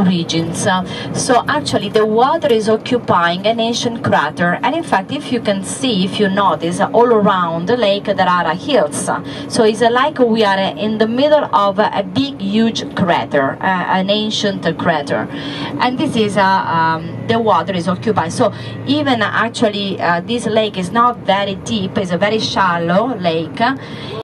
origins. So actually the water is occupying an ancient crater, and in fact if you can see, if you notice, all around the lake there are hills. So it's like we are in the middle of a big huge crater, an ancient crater, and this is the water is occupied. So even actually this lake is not very deep, it's a very shallow lake.